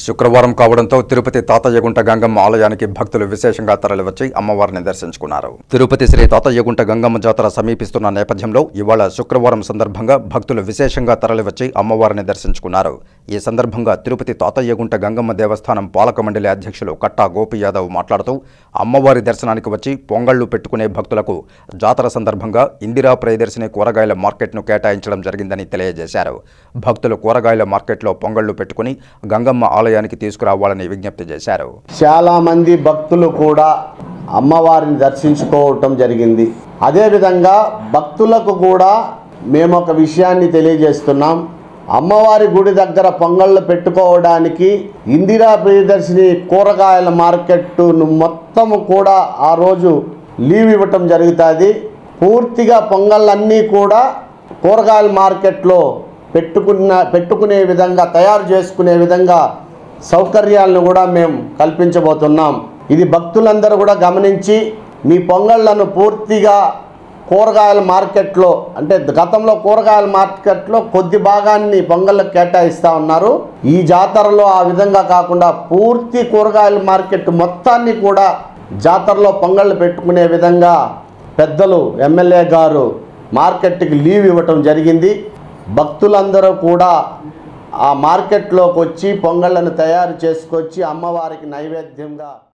శుక్రవారం కావడంతో తిరుపతి తాతయ్యగుంట గంగమ్మ ఆలయానికి భక్తులు విశేషంగా తరలివచ్చి అమ్మవారిని దర్శించుకున్నారు. తిరుపతి శ్రీ తాతయ్యగుంట గంగమ్మ జాతర సమీపిస్తున్న నేపథ్యంలో ఇవాళ శుక్రవారం సందర్భంగా భక్తులు విశేషంగా తరలివచ్చి అమ్మవారిని దర్శించుకున్నారు. ఈ సందర్భంగా తిరుపతి తాతయ్యగుంట గంగమ్మ దేవస్థానం పాలక మండలి అధ్యక్షులు కట్టా గోపి యాదవ్ మాట్లాడుతూ అమ్మవారి దర్శనానికి వచ్చి పొంగళ్లు పెట్టుకునే భక్తులకు జాతర సందర్భంగా ఇందిరా ప్రియదర్శిని కూరగాయల మార్కెట్ను కేటాయించడం జరిగిందని తెలియజేశారు. భక్తులు కూరగాయల మార్కెట్లో పొంగళ్లు పెట్టుకుని గంగమ్మ ఆలయానికి తీసుకురావాలని విజ్ఞప్తి చేశారు. చాలా మంది భక్తులు కూడా అమ్మవారిని దర్శించుకోవటం జరిగింది. అదేవిధంగా భక్తులకు కూడా మేము ఒక విషయాన్ని తెలియజేస్తున్నాం. అమ్మవారి గుడి దగ్గర పొంగళ్ళు పెట్టుకోవడానికి ఇందిరా ప్రియదర్శిని కూరగాయల మార్కెట్ను మొత్తము కూడా ఆ రోజు లీవ్ ఇవ్వటం జరుగుతుంది. పూర్తిగా పొంగళ్ళన్నీ కూడా కూరగాయల మార్కెట్లో పెట్టుకునే విధంగా తయారు చేసుకునే విధంగా సౌకర్యాలను కూడా మేము కల్పించబోతున్నాం. ఇది భక్తులందరూ కూడా గమనించి మీ పొంగళ్లను పూర్తిగా కూరగాయల మార్కెట్లో, అంటే గతంలో కూరగాయల మార్కెట్లో కొద్ది భాగాన్ని పొంగళ్ళకు కేటాయిస్తూ ఉన్నారు. ఈ జాతరలో ఆ విధంగా కాకుండా పూర్తి కూరగాయల మార్కెట్ మొత్తాన్ని కూడా జాతరలో పొంగళ్ళు పెట్టుకునే విధంగా పెద్దలు ఎమ్మెల్యే గారు మార్కెట్కి లీవ్ ఇవ్వటం జరిగింది. భక్తులందరూ కూడా ఆ మార్కెట్లోకి వచ్చి పొంగళ్ళను తయారు చేసుకొచ్చి అమ్మవారికి నైవేద్యంగా